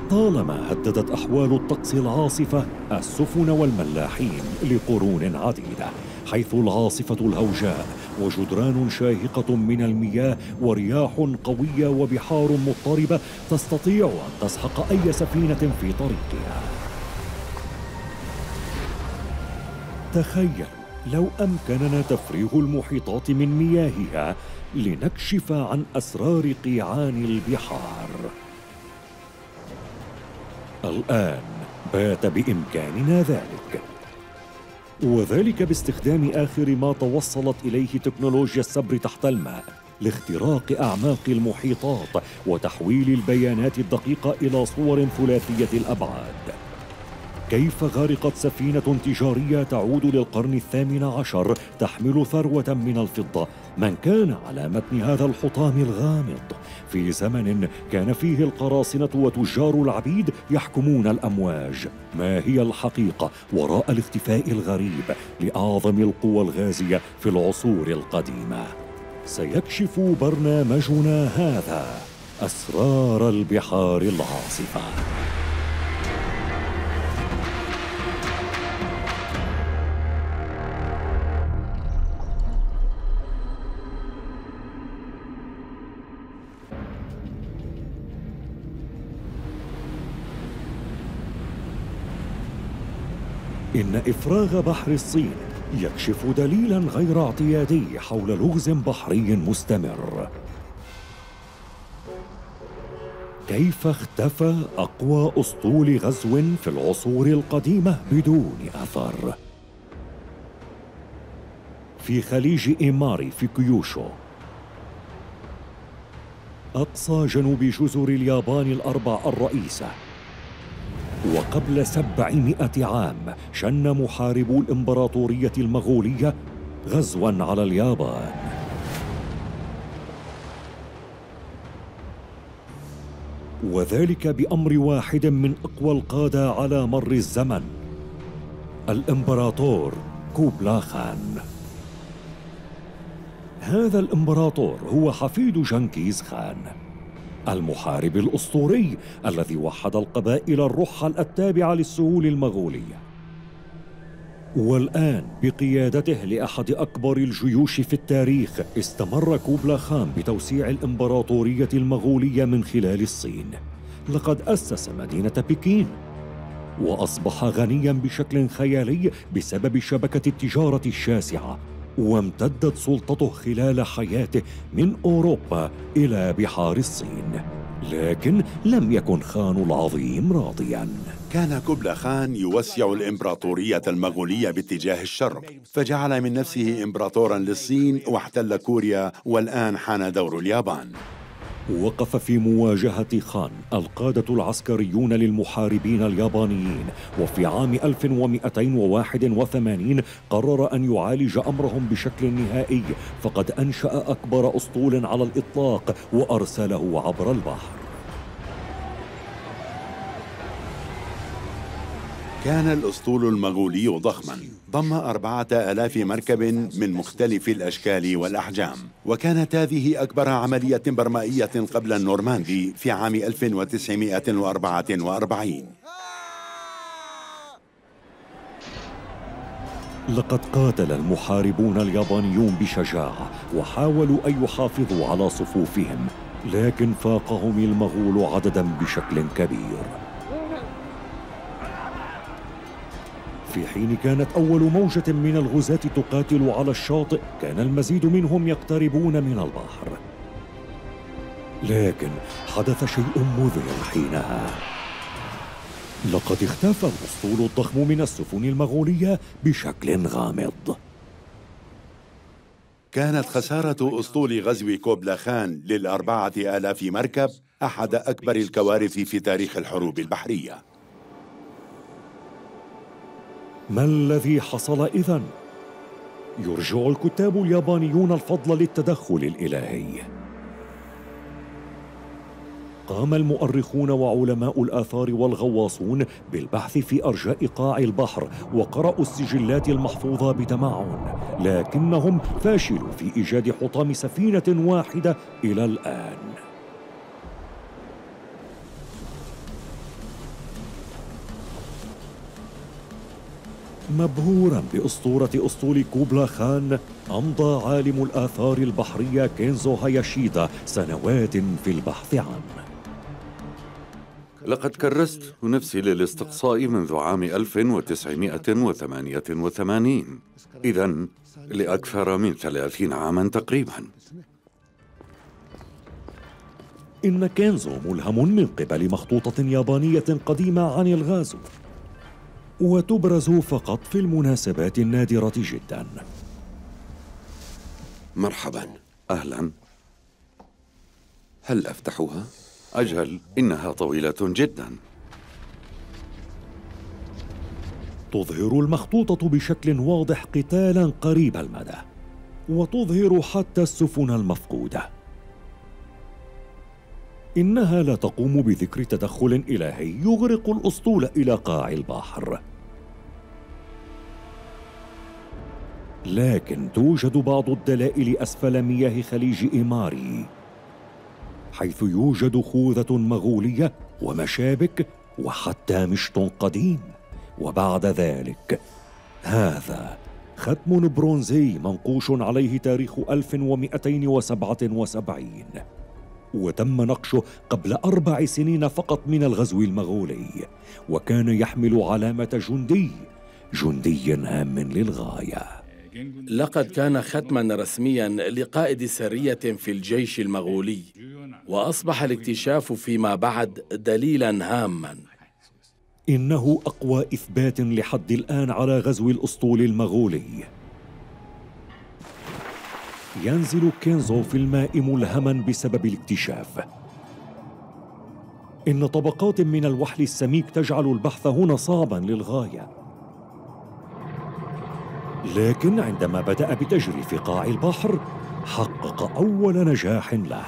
طالما هددت أحوال الطقس العاصفة السفن والملاحين لقرون عديدة، حيث العاصفة الهوجاء وجدران شاهقة من المياه ورياح قوية وبحار مضطربة تستطيع أن تسحق أي سفينة في طريقها. تخيل لو أمكننا تفريغ المحيطات من مياهها لنكشف عن أسرار قيعان البحار. الآن بات بإمكاننا ذلك، وذلك باستخدام آخر ما توصلت إليه تكنولوجيا السبر تحت الماء لاختراق أعماق المحيطات وتحويل البيانات الدقيقة إلى صور ثلاثية الأبعاد. كيف غرقت سفينة تجارية تعود للقرن ال18 تحمل ثروة من الفضة من كان على متن هذا الحطام الغامض في زمن كان فيه القراصنة وتجار العبيد يحكمون الأمواج؟ ما هي الحقيقة وراء الاختفاء الغريب لأعظم القوى الغازية في العصور القديمة؟ سيكشف برنامجنا هذا أسرار البحار العاصفة. إن إفراغ بحر الصين يكشف دليلاً غير اعتيادي حول لغز بحري مستمر. كيف اختفى أقوى أسطول غزو في العصور القديمة بدون أثر؟ في خليج إيماري في كيوشو، أقصى جنوب جزر اليابان الأربع الرئيسة، وقبل 700 عام شن محاربو الإمبراطورية المغولية غزواً على اليابان. وذلك بأمر واحد من أقوى القادة على مر الزمن، الإمبراطور كوبلا خان. هذا الإمبراطور هو حفيد جنكيز خان، المحارب الأسطوري الذي وحد القبائل الرحل التابعة للسهول المغولية. والآن بقيادته لأحد أكبر الجيوش في التاريخ استمر كوبلا خان بتوسيع الإمبراطورية المغولية من خلال الصين. لقد أسس مدينة بكين وأصبح غنياً بشكل خيالي بسبب شبكة التجارة الشاسعة، وامتدت سلطته خلال حياته من أوروبا إلى بحار الصين. لكن لم يكن خان العظيم راضياً. كان كوبلا خان يوسع الإمبراطورية المغولية باتجاه الشرق، فجعل من نفسه إمبراطوراً للصين واحتل كوريا، والآن حان دور اليابان. وقف في مواجهة خان القادة العسكريون للمحاربين اليابانيين، وفي عام 1281 قرر أن يعالج أمرهم بشكل نهائي، فقد أنشأ أكبر أسطول على الإطلاق وأرسله عبر البحر. كان الأسطول المغولي ضخماً، ضم 4000 مركب من مختلف الأشكال والأحجام، وكانت هذه أكبر عملية برمائية قبل النورماندي في عام 1944. لقد قاتل المحاربون اليابانيون بشجاعة وحاولوا أن يحافظوا على صفوفهم، لكن فاقهم المغول عدداً بشكل كبير. في حين كانت أول موجة من الغزاة تقاتل على الشاطئ، كان المزيد منهم يقتربون من البحر. لكن حدث شيء مذهل حينها. لقد اختفى الأسطول الضخم من السفن المغولية بشكل غامض. كانت خسارة أسطول غزو كوبلا خان لل4000 مركب أحد أكبر الكوارث في تاريخ الحروب البحرية. ما الذي حصل إذن؟ يرجع الكتاب اليابانيون الفضل للتدخل الإلهي. قام المؤرخون وعلماء الآثار والغواصون بالبحث في أرجاء قاع البحر، وقرأوا السجلات المحفوظة بتمعن، لكنهم فاشلوا في إيجاد حطام سفينة واحدة إلى الآن. مبهوراً بأسطورة أسطول كوبلا خان، أمضى عالم الآثار البحرية كينزو هاياشيدا سنوات في البحث عنه. لقد كرست نفسي للاستقصاء منذ عام 1988، إذن لأكثر من 30 عاماً تقريباً. إن كينزو ملهم من قبل مخطوطة يابانية قديمة عن الغازو، وتبرز فقط في المناسبات النادرة جداً. مرحباً. أهلاً. هل أفتحها؟ أجل، إنها طويلة جداً. تظهر المخطوطة بشكل واضح قتالاً قريب المدى، وتظهر حتى السفن المفقودة. إنها لا تقوم بذكر تدخل إلهي يغرق الأسطول إلى قاع البحر، لكن توجد بعض الدلائل أسفل مياه خليج إيماري، حيث يوجد خوذة مغولية ومشابك وحتى مشط قديم. وبعد ذلك هذا ختم برونزي منقوش عليه تاريخ 1277، وتم نقشه قبل 4 سنين فقط من الغزو المغولي، وكان يحمل علامة جندي هام للغاية. لقد كان ختماً رسمياً لقائد سرية في الجيش المغولي، وأصبح الاكتشاف فيما بعد دليلاً هاماً. إنه أقوى إثبات لحد الآن على غزو الأسطول المغولي. ينزل كينزو في الماء ملهما بسبب الاكتشاف. إن طبقات من الوحل السميك تجعل البحث هنا صعبا للغاية، لكن عندما بدأ بتجري في قاع البحر حقق أول نجاح له.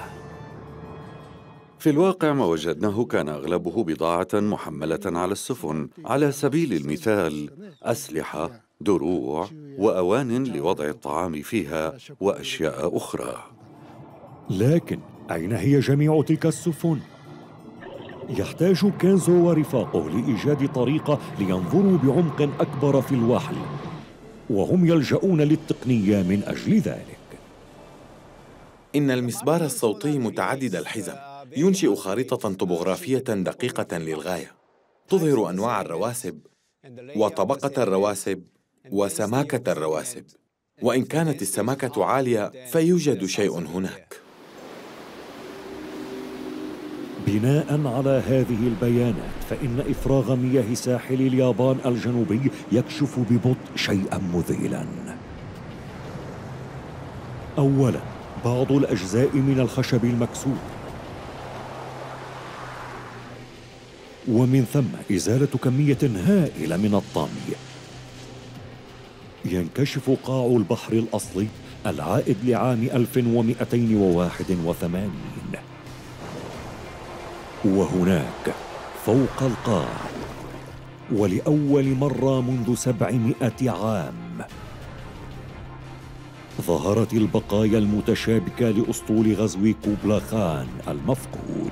في الواقع ما وجدناه كان أغلبه بضاعة محملة على السفن، على سبيل المثال أسلحة، دروع، وأوان لوضع الطعام فيها، وأشياء أخرى. لكن أين هي جميع تلك السفن؟ يحتاج كينزو ورفاقه لإيجاد طريقة لينظروا بعمق أكبر في الوحل، وهم يلجؤون للتقنية من أجل ذلك. إن المسبار الصوتي متعدد الحزم ينشئ خارطة طبوغرافية دقيقة للغاية، تظهر أنواع الرواسب وطبقة الرواسب وسماكة الرواسب، وإن كانت السماكة عالية فيوجد شيء هناك. بناء على هذه البيانات، فإن إفراغ مياه ساحل اليابان الجنوبي يكشف ببطء شيئا مذهلا. أولا، بعض الأجزاء من الخشب المكسور، ومن ثم إزالة كمية هائلة من الطمي. ينكشف قاع البحر الأصلي العائد لعام 1281، وهناك فوق القاع ولأول مرة منذ 700 عام ظهرت البقايا المتشابكة لأسطول غزو كوبلا خان المفقود.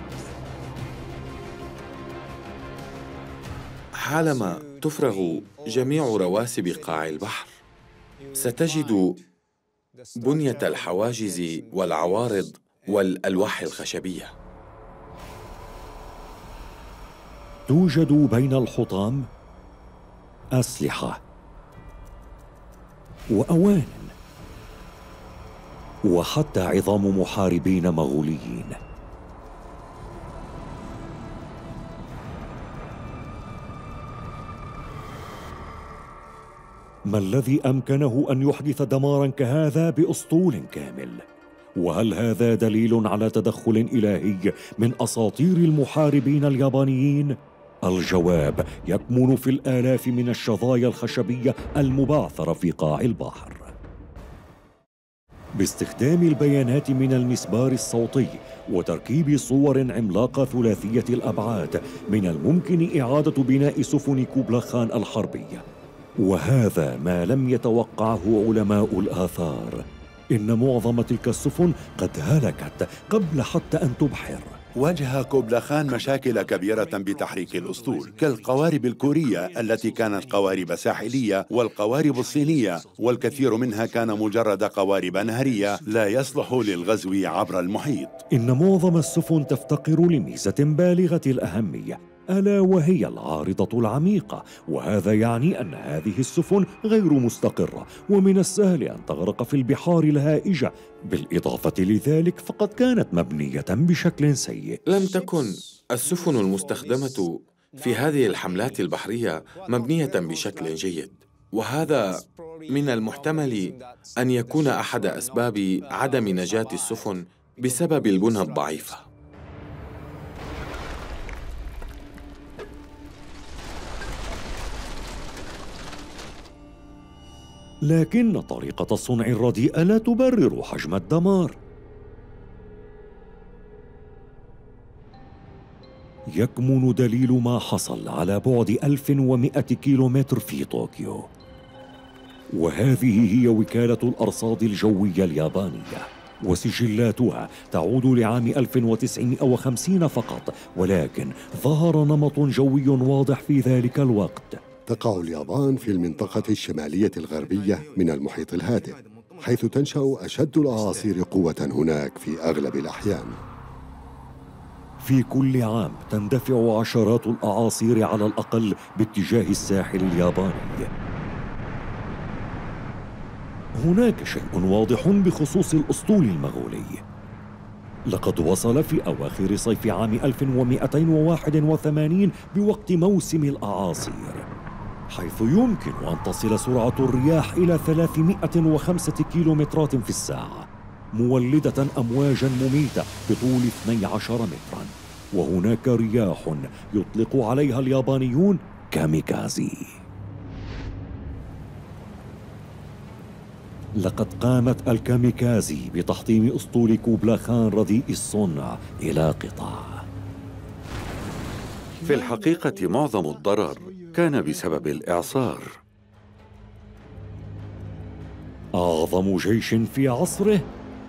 حالما تفرغ جميع رواسب قاع البحر ستجد بنية الحواجز والعوارض والألواح الخشبية. توجد بين الحطام أسلحة وأوان وحتى عظام محاربين مغوليين. ما الذي أمكنه أن يحدث دماراً كهذا بأسطول كامل؟ وهل هذا دليل على تدخل إلهي من أساطير المحاربين اليابانيين؟ الجواب يكمن في الآلاف من الشظايا الخشبية المبعثرة في قاع البحر. باستخدام البيانات من المسبار الصوتي وتركيب صور عملاقة ثلاثية الأبعاد، من الممكن إعادة بناء سفن كوبلا خان الحربية، وهذا ما لم يتوقعه علماء الآثار. إن معظم تلك السفن قد هلكت قبل حتى أن تبحر، واجه كوبلا خان مشاكل كبيرة بتحريك الأسطول كالقوارب الكورية التي كانت قوارب ساحلية، والقوارب الصينية والكثير منها كان مجرد قوارب نهرية لا يصلح للغزو عبر المحيط. إن معظم السفن تفتقر لميزة بالغة الأهمية، ألا وهي العارضة العميقة، وهذا يعني أن هذه السفن غير مستقرة ومن السهل أن تغرق في البحار الهائجة. بالإضافة لذلك فقد كانت مبنية بشكل سيء. لم تكن السفن المستخدمة في هذه الحملات البحرية مبنية بشكل جيد، وهذا من المحتمل أن يكون أحد أسباب عدم نجاة السفن بسبب البنى الضعيفة. لكن طريقة الصنع الرديئة لا تبرر حجم الدمار. يكمن دليل ما حصل على بعد 1100 كيلومتر في طوكيو، وهذه هي وكالة الأرصاد الجوية اليابانية، وسجلاتها تعود لعام 1950 فقط، ولكن ظهر نمط جوي واضح في ذلك الوقت. تقع اليابان في المنطقة الشمالية الغربية من المحيط الهادئ، حيث تنشأ أشد الأعاصير قوة هناك في أغلب الأحيان. في كل عام تندفع عشرات الأعاصير على الأقل باتجاه الساحل الياباني. هناك شيء واضح بخصوص الأسطول المغولي. لقد وصل في أواخر صيف عام 1281 بوقت موسم الأعاصير، حيث يمكن أن تصل سرعة الرياح إلى 305 كيلومترات في الساعة، مولدة أمواجاً مميتة بطول 12 متراً. وهناك رياح يطلق عليها اليابانيون كاميكازي. لقد قامت الكاميكازي بتحطيم أسطول كوبلا خان رديء الصنع إلى قطع. في الحقيقة معظم الضرر كان بسبب الإعصار. أعظم جيش في عصره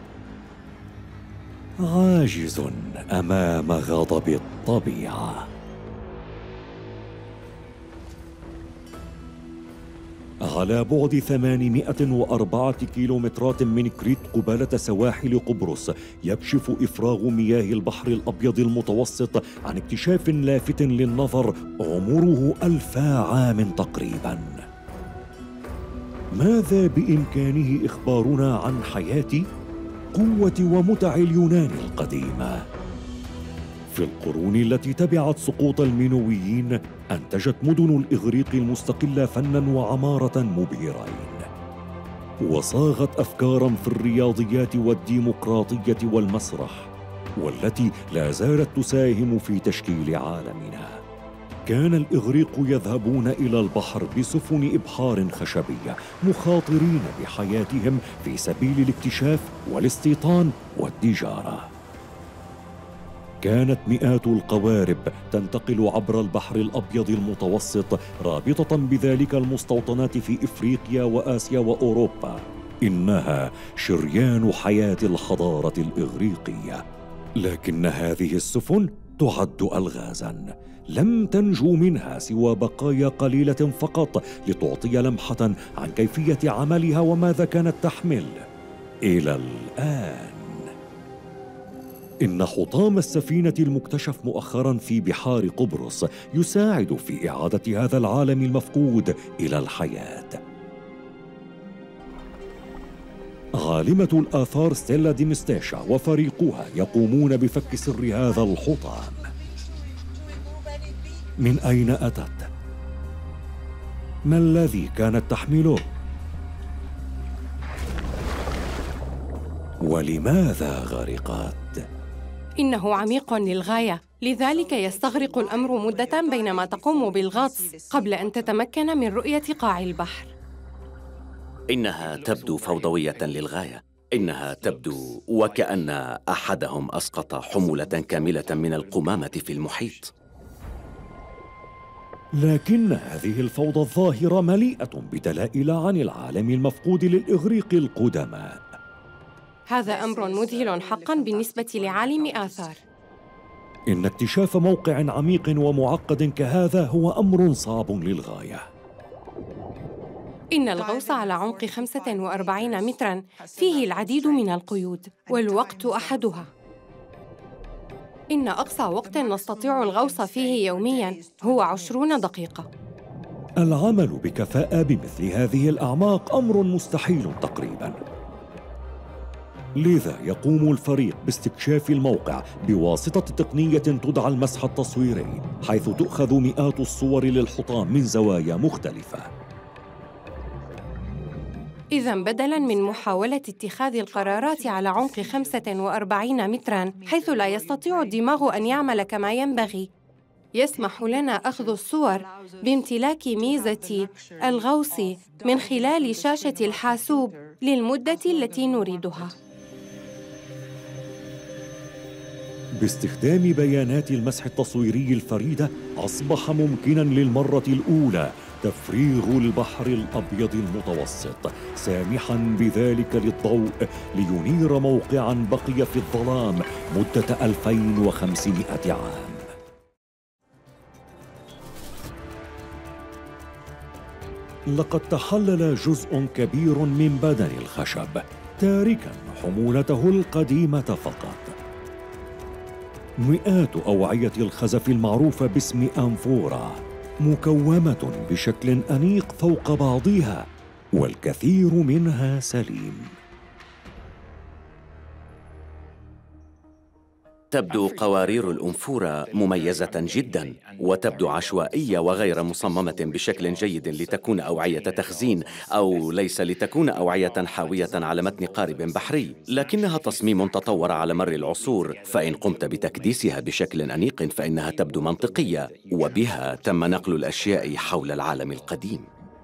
عاجز أمام غضب الطبيعة. على بعد 804 كيلومترات من كريت قبالة سواحل قبرص، يكشف إفراغ مياه البحر الأبيض المتوسط عن اكتشاف لافت للنظر عمره 1000 عام تقريباً. ماذا بإمكانه إخبارنا عن حياة، قوة ومتع اليونان القديمة؟ في القرون التي تبعت سقوط المينويين أنتجت مدن الإغريق المستقلة فناً وعمارة مبهرين، وصاغت أفكاراً في الرياضيات والديمقراطية والمسرح، والتي لا زالت تساهم في تشكيل عالمنا. كان الإغريق يذهبون إلى البحر بسفن إبحار خشبية، مخاطرين بحياتهم في سبيل الاكتشاف والاستيطان والتجارة. كانت مئات القوارب تنتقل عبر البحر الأبيض المتوسط، رابطة بذلك المستوطنات في إفريقيا وآسيا وأوروبا. إنها شريان حياة الحضارة الإغريقية. لكن هذه السفن تعد ألغازاً، لم تنجو منها سوى بقايا قليلة فقط لتعطي لمحة عن كيفية عملها وماذا كانت تحمل إلى الآن. إن حطام السفينة المكتشف مؤخراً في بحار قبرص يساعد في إعادة هذا العالم المفقود إلى الحياة. عالمة الآثار ستيلا دي مستاشا وفريقها يقومون بفك سر هذا الحطام. من أين أتت؟ ما الذي كانت تحمله؟ ولماذا غرقت؟ إنه عميق للغاية، لذلك يستغرق الأمر مدة بينما تقوم بالغطس قبل أن تتمكن من رؤية قاع البحر. إنها تبدو فوضوية للغاية. إنها تبدو وكأن أحدهم أسقط حمولة كاملة من القمامة في المحيط. لكن هذه الفوضى الظاهرة مليئة بدلائل عن العالم المفقود للإغريق القدماء. هذا أمر مذهل حقاً بالنسبة لعالم آثار. إن اكتشاف موقع عميق ومعقد كهذا هو أمر صعب للغاية. إن الغوص على عمق 45 متراً فيه العديد من القيود، والوقت أحدها. إن أقصى وقت نستطيع الغوص فيه يومياً هو 20 دقيقة. العمل بكفاءة بمثل هذه الأعماق أمر مستحيل تقريباً. لذا يقوم الفريق باستكشاف الموقع بواسطة تقنية تدعى المسح التصويري، حيث تؤخذ مئات الصور للحطام من زوايا مختلفة. إذن بدلاً من محاولة اتخاذ القرارات على عمق 45 متراً حيث لا يستطيع الدماغ أن يعمل كما ينبغي، يسمح لنا أخذ الصور بامتلاك ميزة الغوص من خلال شاشة الحاسوب للمدة التي نريدها. باستخدام بيانات المسح التصويري الفريدة أصبح ممكناً للمرة الأولى تفريغ البحر الأبيض المتوسط، سامحاً بذلك للضوء لينير موقعاً بقي في الظلام مدة 2500 عام. لقد تحلل جزء كبير من بدن الخشب، تاركاً حمولته القديمة فقط. مئات أوعية الخزف المعروفة باسم أنفورا مكومة بشكل أنيق فوق بعضها، والكثير منها سليم. تبدو قوارير الأنفورة مميزة جداً، وتبدو عشوائية وغير مصممة بشكل جيد لتكون أوعية تخزين، أو ليس لتكون أوعية حاوية على متن قارب بحري، لكنها تصميم تطور على مر العصور، فإن قمت بتكديسها بشكل أنيق فإنها تبدو منطقية، وبها تم نقل الأشياء حول العالم القديم.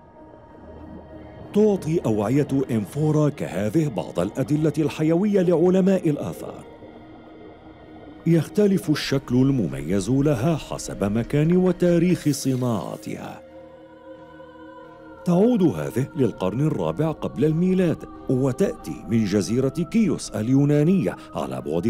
تعطي أوعية أنفورا كهذه بعض الأدلة الحيوية لعلماء الآثار. يختلف الشكل المميز لها حسب مكان وتاريخ صناعتها. تعود هذه للقرن الرابع قبل الميلاد، وتأتي من جزيرة كيوس اليونانية على بعد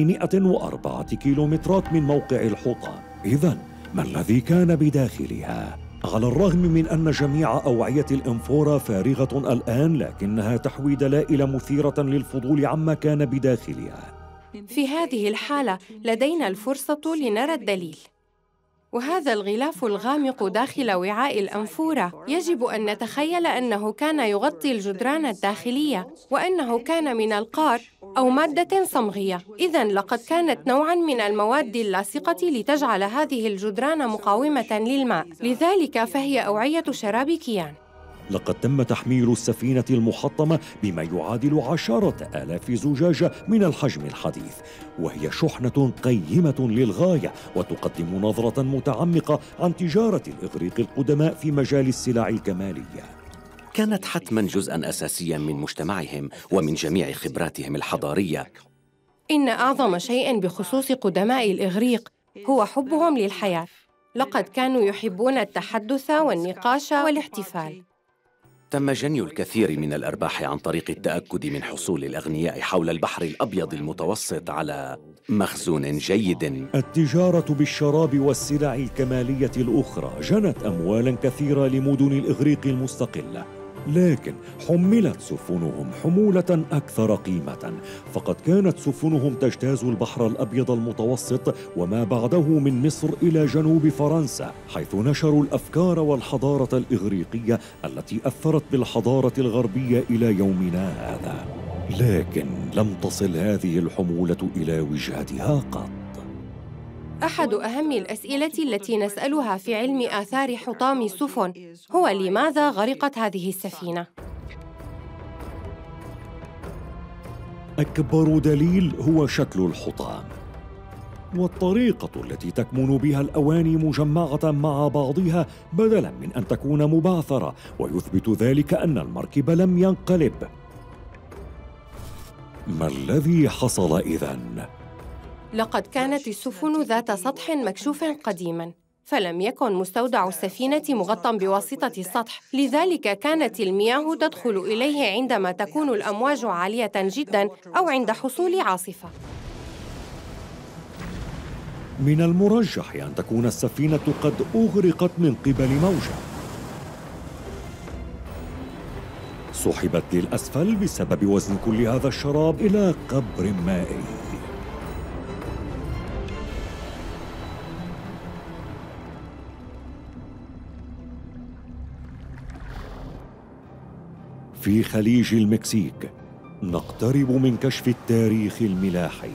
804 كيلومترات من موقع الحطام. إذن ما الذي كان بداخلها؟ على الرغم من أن جميع أوعية الأنفورا فارغة الآن، لكنها تحوي دلائل مثيرة للفضول عما كان بداخلها. في هذه الحالة لدينا الفرصة لنرى الدليل، وهذا الغلاف الغامق داخل وعاء الأنفورة يجب أن نتخيل أنه كان يغطي الجدران الداخلية، وأنه كان من القار أو مادة صمغية. إذن لقد كانت نوعاً من المواد اللاصقة لتجعل هذه الجدران مقاومة للماء، لذلك فهي أوعية شراب كيان. لقد تم تحميل السفينة المحطمة بما يعادل 10,000 زجاجة من الحجم الحديث، وهي شحنة قيمة للغاية وتقدم نظرة متعمقة عن تجارة الإغريق القدماء في مجال السلع الكمالية. كانت حتماً جزءاً أساسياً من مجتمعهم ومن جميع خبراتهم الحضارية. إن أعظم شيء بخصوص قدماء الإغريق هو حبهم للحياة. لقد كانوا يحبون التحدث والنقاش والاحتفال. تم جني الكثير من الأرباح عن طريق التأكد من حصول الأغنياء حول البحر الأبيض المتوسط على مخزون جيد. التجارة بالشراب والسلع الكمالية الأخرى جنت أموالاً كثيرة لمدن الإغريق المستقلة، لكن حملت سفنهم حمولة أكثر قيمة، فقد كانت سفنهم تجتاز البحر الأبيض المتوسط وما بعده من مصر إلى جنوب فرنسا، حيث نشروا الأفكار والحضارة الإغريقية التي أثرت بالحضارة الغربية إلى يومنا هذا. لكن لم تصل هذه الحمولة إلى وجهتها قط. أحد أهم الأسئلة التي نسألها في علم آثار حطام السفن هو لماذا غرقت هذه السفينة؟ أكبر دليل هو شكل الحطام والطريقة التي تكمن بها الأواني مجمعة مع بعضها بدلاً من أن تكون مبعثرة، ويثبت ذلك أن المركب لم ينقلب. ما الذي حصل إذن؟ لقد كانت السفن ذات سطح مكشوف قديماً، فلم يكن مستودع السفينة مغطى بواسطة السطح، لذلك كانت المياه تدخل إليه عندما تكون الأمواج عالية جداً أو عند حصول عاصفة. من المرجح أن تكون السفينة قد أغرقت من قبل موجة، سحبت للأسفل بسبب وزن كل هذا الشراب إلى قبر مائي. في خليج المكسيك نقترب من كشف التاريخ الملاحي،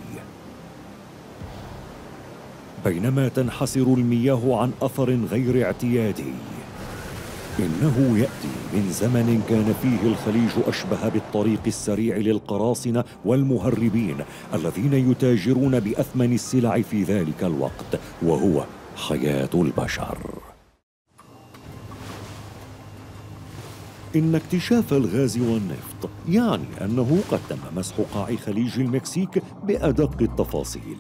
بينما تنحسر المياه عن أثر غير اعتيادي. إنه يأتي من زمن كان فيه الخليج أشبه بالطريق السريع للقراصنة والمهربين الذين يتاجرون بأثمن السلع في ذلك الوقت، وهو حياة البشر. إن اكتشاف الغاز والنفط يعني أنه قد تم مسح قاع خليج المكسيك بأدق التفاصيل.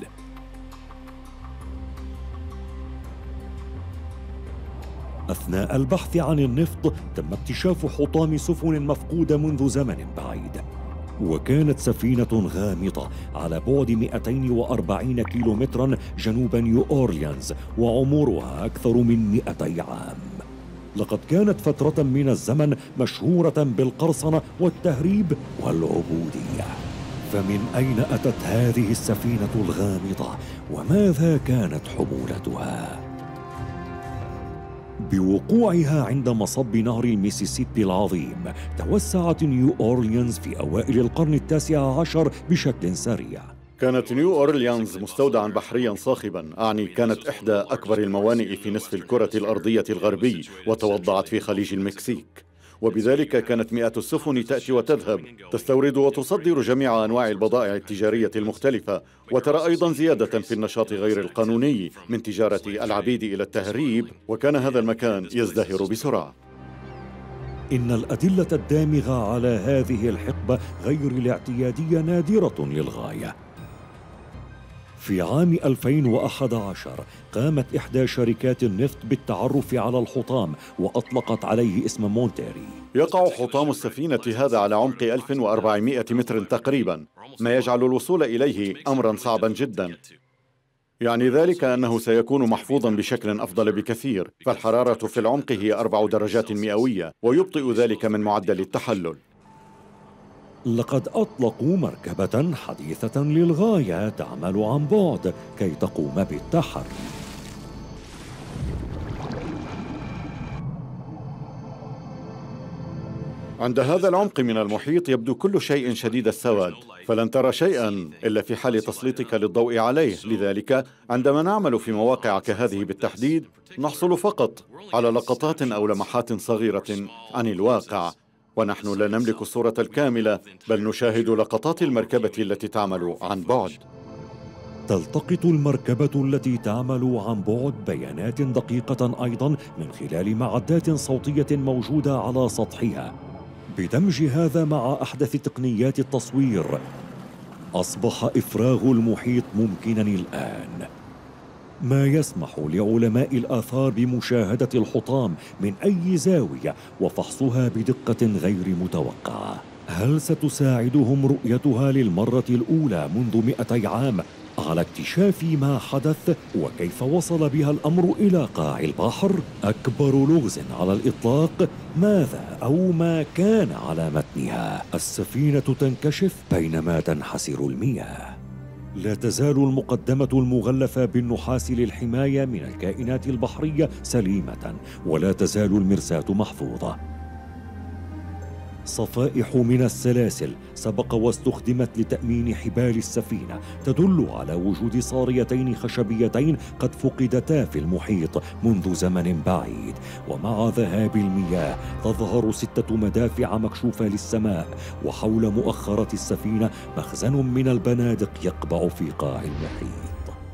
أثناء البحث عن النفط تم اكتشاف حطام سفن مفقودة منذ زمن بعيد، وكانت سفينة غامضة على بعد 240 كيلومترا جنوب نيو أورليانز، وعمرها أكثر من 200 عام. لقد كانت فترة من الزمن مشهورة بالقرصنة والتهريب والعبودية. فمن أين أتت هذه السفينة الغامضة؟ وماذا كانت حمولتها؟ بوقوعها عند مصب نهر الميسيسيبي العظيم، توسعت نيو أورليانز في أوائل القرن التاسع عشر بشكل سريع. كانت نيو أورليانز مستودعاً بحرياً صاخباً، أعني كانت إحدى أكبر الموانئ في نصف الكرة الأرضية الغربي، وتوضعت في خليج المكسيك، وبذلك كانت مئات السفن تأتي وتذهب، تستورد وتصدر جميع أنواع البضائع التجارية المختلفة، وترى أيضاً زيادة في النشاط غير القانوني من تجارة العبيد إلى التهريب، وكان هذا المكان يزدهر بسرعة. إن الأدلة الدامغة على هذه الحقبة غير الاعتيادية نادرة للغاية. في عام 2011 قامت إحدى شركات النفط بالتعرف على الحطام وأطلقت عليه اسم مونتيري. يقع حطام السفينة هذا على عمق 1400 متر تقريبا، ما يجعل الوصول إليه أمرا صعبا جدا. يعني ذلك أنه سيكون محفوظا بشكل أفضل بكثير، فالحرارة في العمق هي 4 درجات مئوية، ويبطئ ذلك من معدل التحلل. لقد أطلقوا مركبة حديثة للغاية تعمل عن بعد كي تقوم بالتحري. عند هذا العمق من المحيط يبدو كل شيء شديد السواد، فلن ترى شيئا إلا في حال تسليطك للضوء عليه. لذلك عندما نعمل في مواقع كهذه بالتحديد نحصل فقط على لقطات أو لمحات صغيرة عن الواقع، ونحن لا نملك الصورة الكاملة، بل نشاهد لقطات المركبة التي تعمل عن بعد. تلتقط المركبة التي تعمل عن بعد بيانات دقيقة أيضا من خلال معدات صوتية موجودة على سطحها. بدمج هذا مع أحدث تقنيات التصوير أصبح إفراغ المحيط ممكنا الآن، ما يسمح لعلماء الآثار بمشاهدة الحطام من أي زاوية وفحصها بدقة غير متوقعة. هل ستساعدهم رؤيتها للمرة الأولى منذ 200 عام على اكتشاف ما حدث وكيف وصل بها الأمر إلى قاع البحر؟ أكبر لغز على الإطلاق، ماذا أو ما كان على متنها؟ السفينة تنكشف بينما تنحسر المياه. لا تزال المقدمة المغلفة بالنحاس للحماية من الكائنات البحرية سليمة، ولا تزال المرساة محفوظة. صفائح من السلاسل سبق واستخدمت لتأمين حبال السفينة تدل على وجود صاريتين خشبيتين قد فقدتا في المحيط منذ زمن بعيد. ومع ذهاب المياه تظهر 6 مدافع مكشوفة للسماء، وحول مؤخرة السفينة مخزن من البنادق يقبع في قاع المحيط.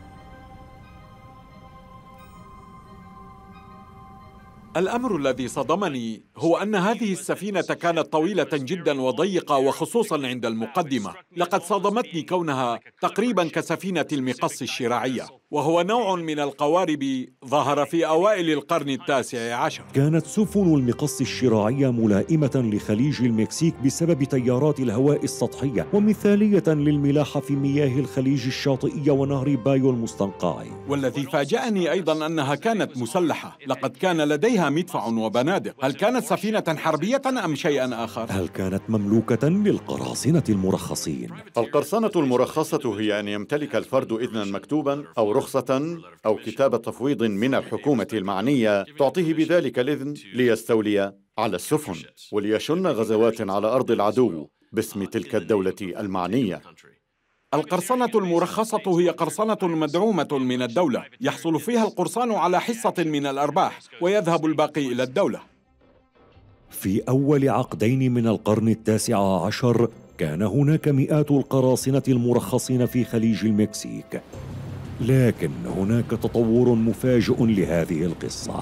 الأمر الذي صدمني هو أن هذه السفينة كانت طويلة جدا وضيقة، وخصوصا عند المقدمة. لقد صدمتني كونها تقريبا كسفينة المقص الشراعية، وهو نوع من القوارب ظهر في أوائل القرن التاسع عشر. كانت سفن المقص الشراعية ملائمة لخليج المكسيك بسبب تيارات الهواء السطحية، ومثالية للملاحة في مياه الخليج الشاطئية ونهر بايو المستنقع. والذي فاجأني أيضا أنها كانت مسلحة، لقد كان لديها مدفع وبنادق. هل كانت سفينة حربية أم شيئا آخر؟ هل كانت مملوكة للقراصنة المرخصين؟ القرصنة المرخصة هي أن يمتلك الفرد إذنا مكتوبا أو رخصة أو كتاب تفويض من الحكومة المعنية تعطيه بذلك الإذن ليستولي على السفن وليشن غزوات على أرض العدو باسم تلك الدولة المعنية. القرصنة المرخصة هي قرصنة مدعومة من الدولة، يحصل فيها القرصان على حصة من الأرباح ويذهب الباقي إلى الدولة. في أول عقدين من القرن التاسع عشر كان هناك مئات القراصنة المرخصين في خليج المكسيك، لكن هناك تطور مفاجئ لهذه القصة.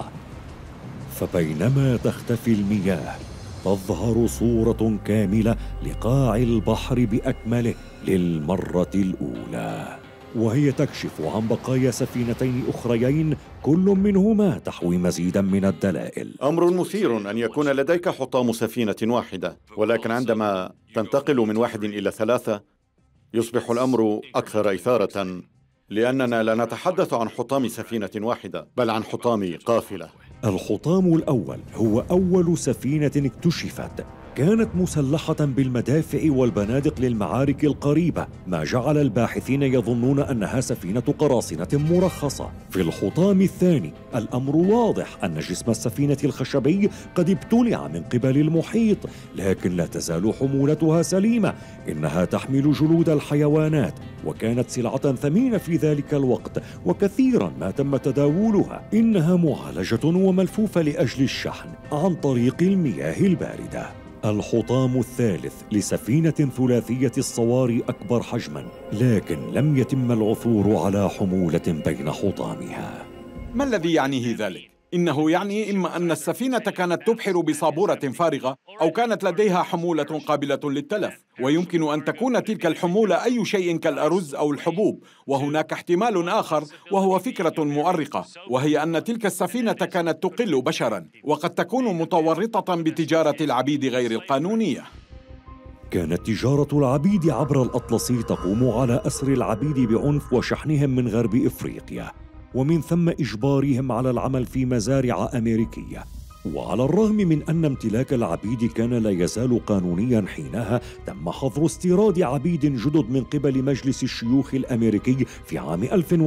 فبينما تختفي المياه تظهر صورة كاملة لقاع البحر بأكمله للمرة الأولى، وهي تكشف عن بقايا سفينتين أخريين كل منهما تحوي مزيدا من الدلائل. أمر مثير أن يكون لديك حطام سفينة واحدة، ولكن عندما تنتقل من 1 إلى 3 يصبح الأمر أكثر إثارة، لأننا لا نتحدث عن حطام سفينة واحدة بل عن حطام قافلة. الحطام الأول هو أول سفينة اكتشفت، كانت مسلحة بالمدافع والبنادق للمعارك القريبة، ما جعل الباحثين يظنون أنها سفينة قراصنة مرخصة. في الحطام الثاني الأمر واضح أن جسم السفينة الخشبي قد ابتلع من قبل المحيط، لكن لا تزال حمولتها سليمة، إنها تحمل جلود الحيوانات، وكانت سلعة ثمينة في ذلك الوقت وكثيرا ما تم تداولها. إنها معالجة وملفوفة لأجل الشحن عن طريق المياه الباردة. الحطام الثالث لسفينة ثلاثية الصواري أكبر حجماً، لكن لم يتم العثور على حمولة بين حطامها. ما الذي يعنيه ذلك؟ إنه يعني إما أن السفينة كانت تبحر بصابورة فارغة أو كانت لديها حمولة قابلة للتلف، ويمكن أن تكون تلك الحمولة أي شيء كالأرز أو الحبوب. وهناك احتمال آخر وهو فكرة مؤرقة، وهي أن تلك السفينة كانت تقل بشراً وقد تكون متورطة بتجارة العبيد غير القانونية. كانت تجارة العبيد عبر الأطلسي تقوم على أسر العبيد بعنف وشحنهم من غرب إفريقيا، ومن ثم إجبارهم على العمل في مزارع أمريكية. وعلى الرغم من أن امتلاك العبيد كان لا يزال قانونياً حينها، تم حظر استيراد عبيد جدد من قبل مجلس الشيوخ الأمريكي في عام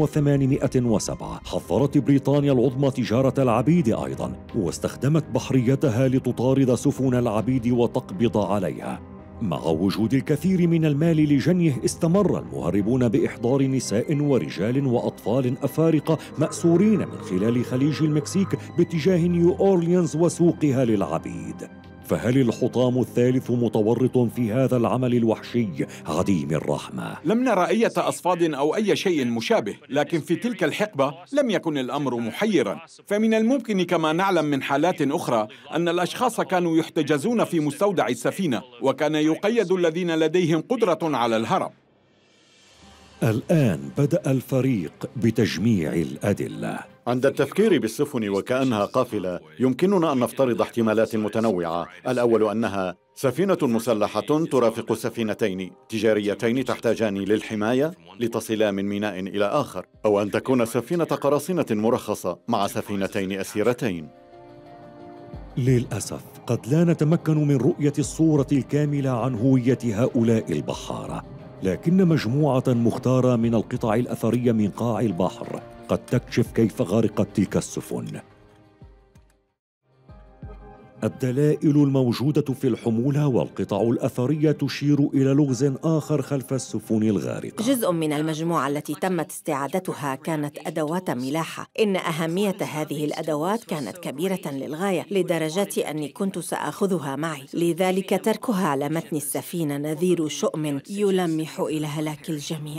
1807. حظرت بريطانيا العظمى تجارة العبيد أيضاً، واستخدمت بحريتها لتطارد سفن العبيد وتقبض عليها. مع وجود الكثير من المال لجنيه، استمر المهربون بإحضار نساء ورجال وأطفال أفارقة مأسورين من خلال خليج المكسيك باتجاه نيو أورليانز وسوقها للعبيد. فهل الحطام الثالث متورط في هذا العمل الوحشي عديم الرحمة؟ لم نرى أي أصفاد أو أي شيء مشابه، لكن في تلك الحقبة لم يكن الأمر محيراً. فمن الممكن كما نعلم من حالات أخرى أن الأشخاص كانوا يحتجزون في مستودع السفينة، وكان يقيد الذين لديهم قدرة على الهرب. الآن بدأ الفريق بتجميع الأدلة. عند التفكير بالسفن وكأنها قافلة يمكننا أن نفترض احتمالات متنوعة. الأول أنها سفينة مسلحة ترافق سفينتين تجاريتين تحتاجان للحماية لتصلا من ميناء إلى آخر، أو أن تكون سفينة قراصنة مرخصة مع سفينتين أسيرتين. للأسف قد لا نتمكن من رؤية الصورة الكاملة عن هوية هؤلاء البحارة، لكن مجموعة مختارة من القطع الأثرية من قاع البحر قد تكشف كيف غرقت تلك السفن. الدلائل الموجودة في الحمولة والقطع الأثرية تشير إلى لغز آخر خلف السفن الغارقة. جزء من المجموعة التي تمت استعادتها كانت أدوات ملاحة. إن أهمية هذه الأدوات كانت كبيرة للغاية، لدرجة أني كنت سأخذها معي، لذلك تركها على متن السفينة نذير شؤم يلمح إلى هلاك الجميع.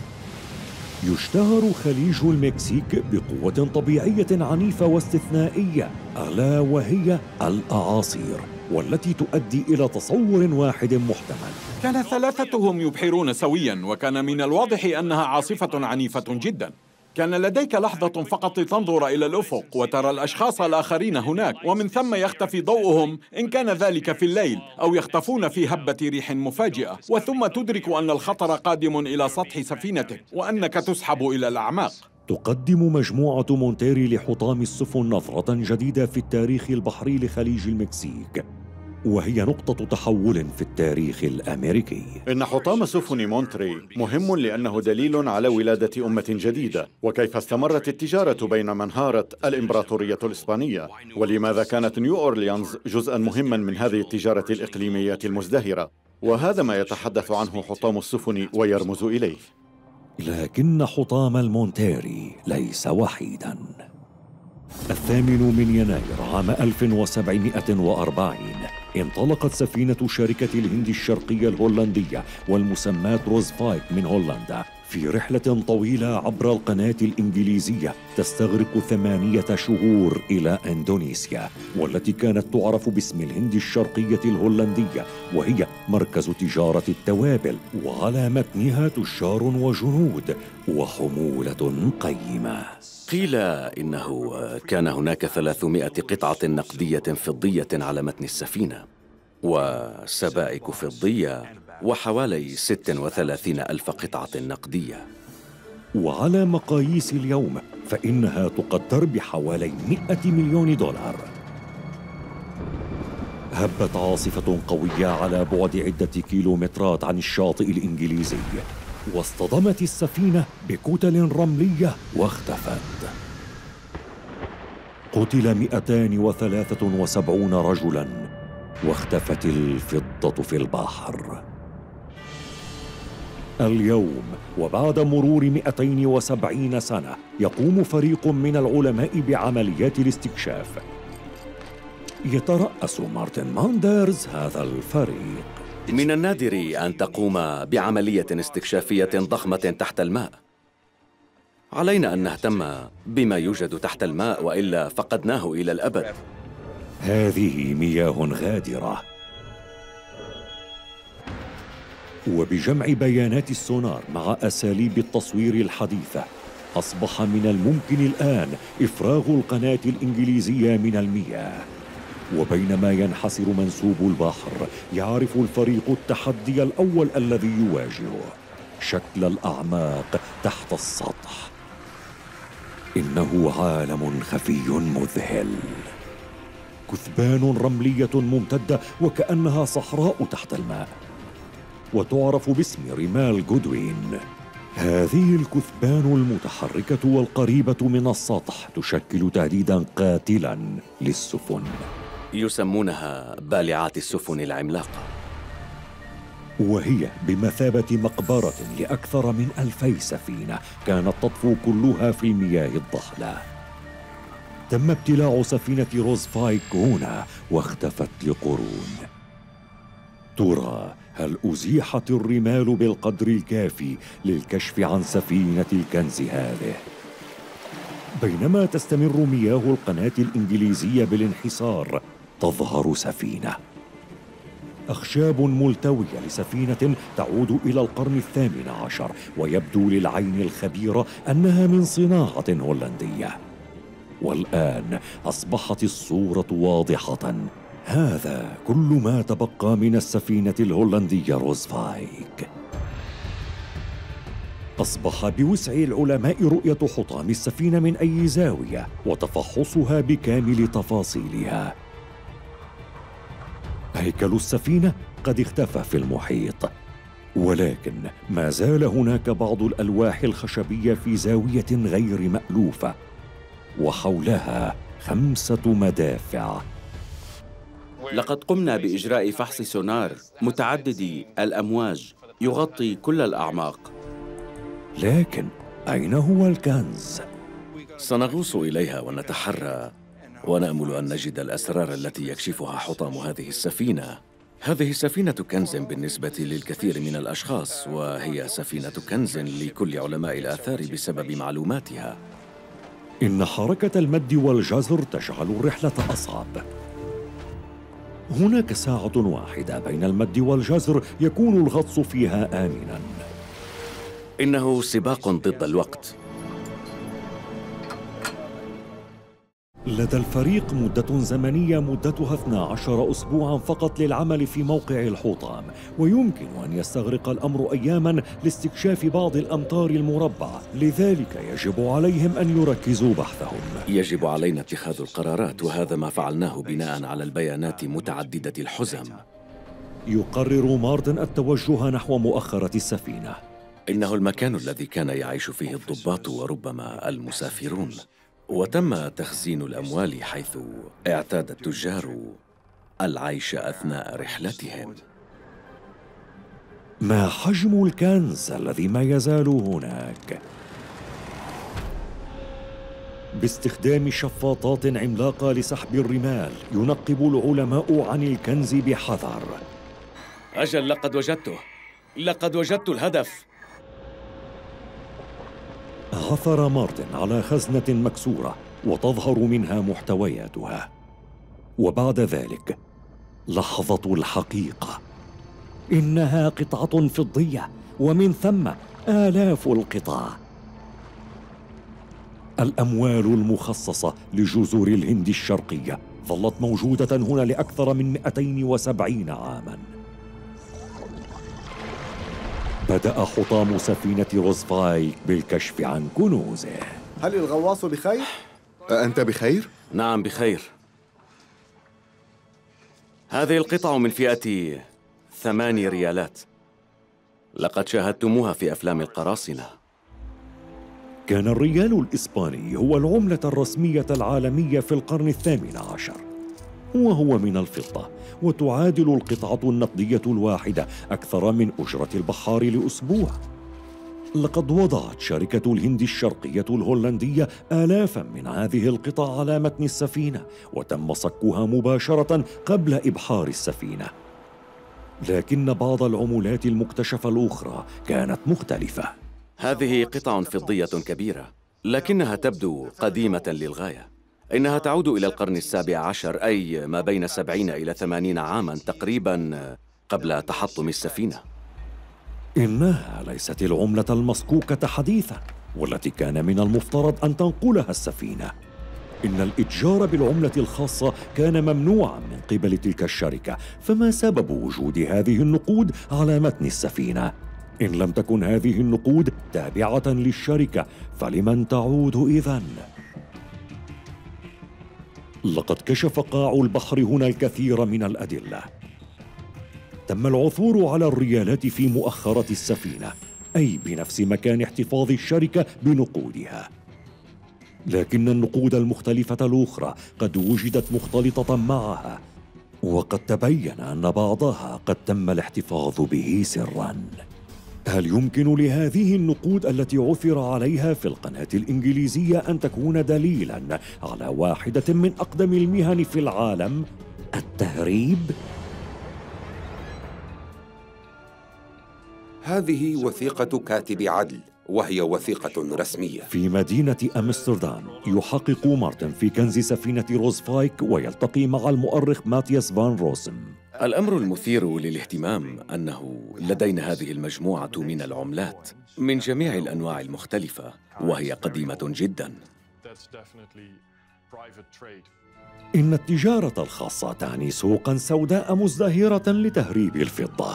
يشتهر خليج المكسيك بقوة طبيعية عنيفة واستثنائية، ألا وهي الأعاصير، والتي تؤدي إلى تصور واحد محتمل. كان ثلاثتهم يبحرون سوياً، وكان من الواضح أنها عاصفة عنيفة جداً. كان لديك لحظة فقط لتنظر إلى الأفق وترى الأشخاص الآخرين هناك، ومن ثم يختفي ضوءهم إن كان ذلك في الليل، أو يختفون في هبة ريح مفاجئة، وثم تدرك أن الخطر قادم إلى سطح سفينتك وأنك تسحب إلى الأعماق. تقدم مجموعة مونتيري لحطام السفن نظرة جديدة في التاريخ البحري لخليج المكسيك، وهي نقطة تحول في التاريخ الأمريكي. إن حطام سفن مونتري مهم لأنه دليل على ولادة أمة جديدة، وكيف استمرت التجارة بين من انهارت الإمبراطورية الإسبانية، ولماذا كانت نيو أورليانز جزءاً مهماً من هذه التجارة الإقليمية المزدهرة. وهذا ما يتحدث عنه حطام السفن ويرمز إليه. لكن حطام المونتيري ليس وحيداً. 8 يناير عام 1740 انطلقت سفينة شركة الهند الشرقية الهولندية والمسماة روزفايك من هولندا في رحلة طويلة عبر القناة الإنجليزية تستغرق 8 شهور إلى إندونيسيا، والتي كانت تعرف باسم الهند الشرقية الهولندية، وهي مركز تجارة التوابل، وعلى متنها تجار وجنود وحمولة قيمة. قيل إنه كان هناك 300 قطعة نقدية فضية على متن السفينة، وسبائك فضية، وحوالي 36 ألف قطعة نقدية. وعلى مقاييس اليوم فإنها تقدر بحوالي 100 مليون دولار. هبت عاصفة قوية على بعد عدة كيلومترات عن الشاطئ الإنجليزي، واصطدمت السفينة بكتل رملية واختفت. قتل 273 رجلاً، واختفت الفضة في البحر. اليوم وبعد مرور 270 سنة يقوم فريق من العلماء بعمليات الاستكشاف. يترأس مارتن ماندرز هذا الفريق. من النادر أن تقوم بعملية استكشافية ضخمة تحت الماء. علينا أن نهتم بما يوجد تحت الماء، وإلا فقدناه إلى الأبد. هذه مياه غادرة، وبجمع بيانات السونار مع أساليب التصوير الحديثة أصبح من الممكن الآن إفراغ القناة الإنجليزية من المياه. وبينما ينحسر منسوب البحر، يعرف الفريق التحدي الأول الذي يواجهه: شكل الأعماق تحت السطح. إنه عالم خفي مذهل، كثبان رملية ممتدة وكأنها صحراء تحت الماء، وتعرف باسم رمال جودوين. هذه الكثبان المتحركة والقريبة من السطح تشكل تهديداً قاتلاً للسفن. يسمونها بالعات السفن العملاقة، وهي بمثابة مقبرة لأكثر من 2000 سفينة كانت تطفو كلها في المياه الضحلة. تم ابتلاع سفينة روزفايك هنا واختفت لقرون. ترى هل أزيحت الرمال بالقدر الكافي للكشف عن سفينة الكنز هذه؟ بينما تستمر مياه القناة الإنجليزية بالانحسار، تظهر سفينة، أخشاب ملتوية لسفينة تعود إلى القرن 18، ويبدو للعين الخبيرة أنها من صناعة هولندية. والآن أصبحت الصورة واضحة. هذا كل ما تبقى من السفينة الهولندية روزفايك. أصبح بوسع العلماء رؤية حطام السفينة من أي زاوية وتفحصها بكامل تفاصيلها. هيكل السفينة قد اختفى في المحيط، ولكن ما زال هناك بعض الألواح الخشبية في زاوية غير مألوفة، وحولها 5 مدافع. لقد قمنا بإجراء فحص سونار متعدد الأمواج يغطي كل الأعماق. لكن أين هو الكنز؟ سنغوص إليها ونتحرى، ونأمل أن نجد الأسرار التي يكشفها حطام هذه السفينة. هذه سفينة كنز بالنسبة للكثير من الأشخاص، وهي سفينة كنز لكل علماء الآثار بسبب معلوماتها. إن حركة المد والجزر تجعل الرحلة أصعب. هناك ساعة واحدة بين المد والجزر يكون الغطس فيها آمناً. إنه سباق ضد الوقت. لدى الفريق مدة زمنية مدتها 12 أسبوعاً فقط للعمل في موقع الحطام، ويمكن أن يستغرق الأمر أياماً لاستكشاف بعض الأمتار المربعة، لذلك يجب عليهم أن يركزوا بحثهم. يجب علينا اتخاذ القرارات، وهذا ما فعلناه بناء على البيانات متعددة الحزم. يقرر مارتن التوجه نحو مؤخرة السفينة. إنه المكان الذي كان يعيش فيه الضباط وربما المسافرون، وتم تخزين الأموال حيث اعتاد التجار العيش أثناء رحلتهم. ما حجم الكنز الذي ما يزال هناك؟ باستخدام شفاطات عملاقة لسحب الرمال ينقب العلماء عن الكنز بحذر. أجل، لقد وجدت الهدف. عثر مارتن على خزنة مكسورة وتظهر منها محتوياتها، وبعد ذلك لحظة الحقيقة. إنها قطعة فضية، ومن ثم آلاف القطع. الأموال المخصصة لجزر الهند الشرقية ظلت موجودة هنا لأكثر من 270 عاماً. بدأ حطام سفينة روزفايك بالكشف عن كنوزه. هل الغواص بخير؟ أنت بخير؟ نعم بخير. هذه القطع من فئة 8 ريالات. لقد شاهدتموها في أفلام القراصنة. كان الريال الإسباني هو العملة الرسمية العالمية في القرن 18، وهو من الفضة، وتعادل القطعة النقدية الواحدة أكثر من أجرة البحار لأسبوع. لقد وضعت شركة الهند الشرقية الهولندية آلافاً من هذه القطع على متن السفينة، وتم صكها مباشرة قبل إبحار السفينة. لكن بعض العملات المكتشفة الأخرى كانت مختلفة. هذه قطع فضية كبيرة، لكنها تبدو قديمة للغاية. إنها تعود إلى القرن 17، أي ما بين 70 إلى 80 عاماً تقريباً قبل تحطم السفينة. إنها ليست العملة المصكوكة حديثاً، والتي كان من المفترض أن تنقلها السفينة. إن الإتجار بالعملة الخاصة كان ممنوعاً من قبل تلك الشركة، فما سبب وجود هذه النقود على متن السفينة؟ إن لم تكن هذه النقود تابعة للشركة، فلمن تعود إذن؟ لقد كشف قاع البحر هنا الكثير من الأدلة. تم العثور على الريالات في مؤخرة السفينة، أي بنفس مكان احتفاظ الشركة بنقودها. لكن النقود المختلفة الأخرى قد وجدت مختلطة معها، وقد تبين أن بعضها قد تم الاحتفاظ به سراً. هل يمكن لهذه النقود التي عثر عليها في القناة الإنجليزية أن تكون دليلاً على واحدة من أقدم المهن في العالم، التهريب؟ هذه وثيقة كاتب عدل، وهي وثيقة رسمية. في مدينة أمستردام يحقق مارتن في كنز سفينة روزفايك، ويلتقي مع المؤرخ ماتياس فان روسم. الأمر المثير للاهتمام أنه لدينا هذه المجموعة من العملات من جميع الأنواع المختلفة، وهي قديمة جداً. إن التجارة الخاصة تعني سوقاً سوداء مزدهرة لتهريب الفضة.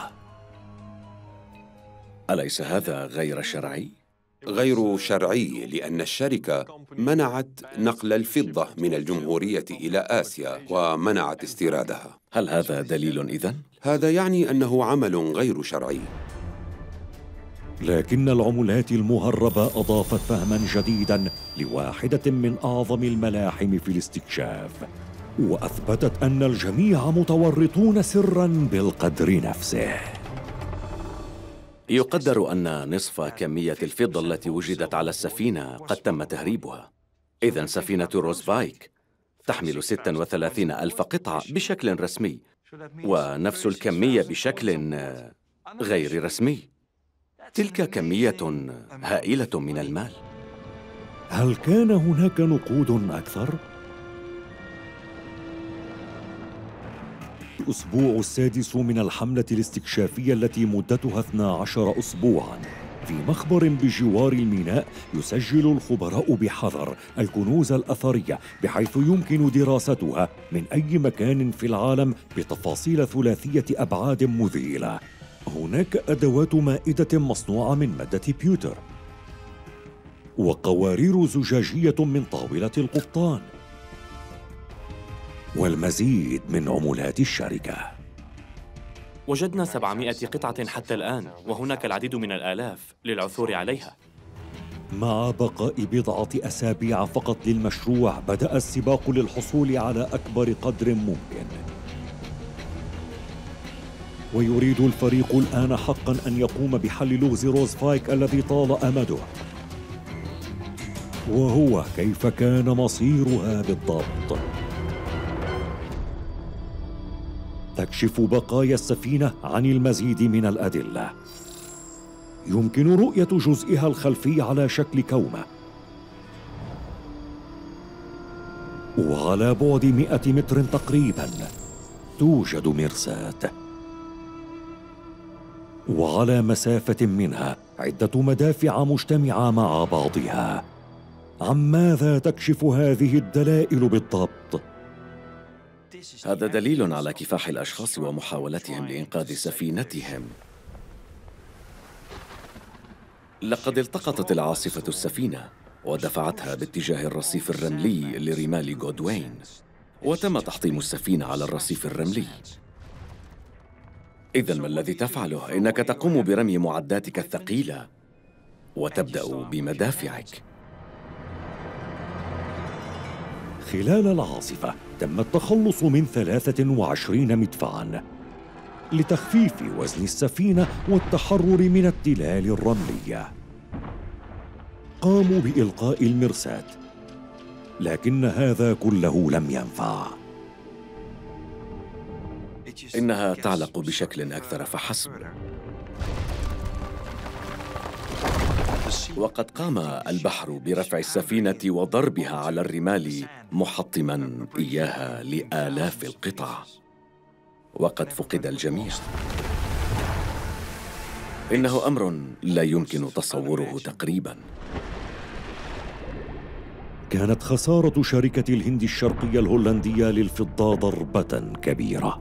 أليس هذا غير شرعي؟ غير شرعي، لأن الشركة منعت نقل الفضة من الجمهورية إلى آسيا ومنعت استيرادها. هل هذا دليل إذن؟ هذا يعني أنه عمل غير شرعي. لكن العملات المهربة أضافت فهماً جديداً لواحدة من أعظم الملاحم في الاستكشاف، وأثبتت أن الجميع متورطون سراً بالقدر نفسه. يقدر أن نصف كمية الفضة التي وجدت على السفينة قد تم تهريبها. إذن سفينة روزفايك تحمل 36,000 قطعة بشكل رسمي، ونفس الكمية بشكل غير رسمي. تلك كمية هائلة من المال. هل كان هناك نقود أكثر؟ الأسبوع السادس من الحملة الاستكشافية التي مدتها 12 أسبوعاً في مخبر بجوار الميناء يسجل الخبراء بحذر الكنوز الأثرية بحيث يمكن دراستها من أي مكان في العالم بتفاصيل ثلاثية أبعاد مذهلة. هناك أدوات مائدة مصنوعة من مادة بيوتر، وقوارير زجاجية من طاولة القبطان، والمزيد من عملات الشركة. وجدنا 700 قطعة حتى الآن، وهناك العديد من الآلاف للعثور عليها. مع بقاء بضعة أسابيع فقط للمشروع، بدأ السباق للحصول على أكبر قدر ممكن. ويريد الفريق الآن حقاً أن يقوم بحل لغز روزفايك الذي طال أمده، وهو كيف كان مصيرها بالضبط. تكشف بقايا السفينة عن المزيد من الأدلة. يمكن رؤية جزئها الخلفي على شكل كومة، وعلى بعد 100 متر تقريباً توجد مرساة، وعلى مسافة منها عدة مدافع مجتمعة مع بعضها. عن ماذا تكشف هذه الدلائل بالضبط؟ هذا دليل على كفاح الأشخاص ومحاولتهم لإنقاذ سفينتهم. لقد التقطت العاصفة السفينة ودفعتها باتجاه الرصيف الرملي لرمال غودوين، وتم تحطيم السفينة على الرصيف الرملي. إذن ما الذي تفعله؟ إنك تقوم برمي معداتك الثقيلة وتبدأ بمدافعك. خلال العاصفة تم التخلص من 23 مدفعاً لتخفيف وزن السفينة والتحرر من التلال الرملية. قاموا بإلقاء المرساة، لكن هذا كله لم ينفع. إنها تعلق بشكل أكثر فحسب. وقد قام البحر برفع السفينة وضربها على الرمال محطماً إياها لآلاف القطع، وقد فقد الجميع. إنه أمر لا يمكن تصوره تقريباً. كانت خسارة شركة الهند الشرقية الهولندية للفضة ضربة كبيرة.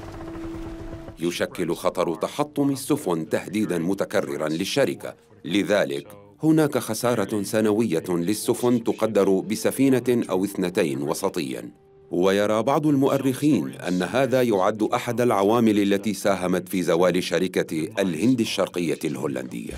يشكل خطر تحطم السفن تهديداً متكرراً للشركة، لذلك هناك خسارة سنوية للسفن تقدر بسفينة أو 2 وسطياً. ويرى بعض المؤرخين أن هذا يعد أحد العوامل التي ساهمت في زوال شركة الهند الشرقية الهولندية.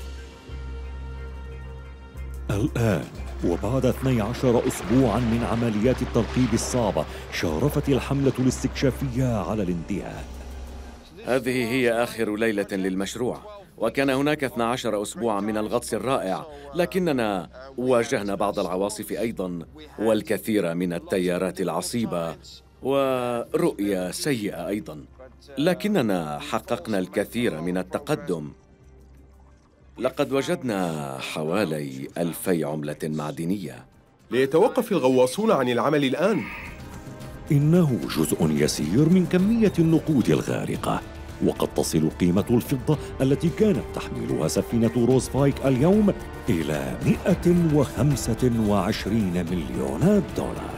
الآن وبعد 12 أسبوعاً من عمليات الترقيب الصعبة، شارفت الحملة الاستكشافية على الانتهاء. هذه هي آخر ليلة للمشروع، وكان هناك 12 أسبوعاً من الغطس الرائع، لكننا واجهنا بعض العواصف أيضاً، والكثير من التيارات العصيبة، ورؤية سيئة أيضاً، لكننا حققنا الكثير من التقدم. لقد وجدنا حوالي 2000 عملة معدنية. ليتوقف الغواصون عن العمل الآن. إنه جزء يسير من كمية النقود الغارقة، وقد تصل قيمة الفضة التي كانت تحملها سفينة روزفايك اليوم إلى 125 مليون دولار.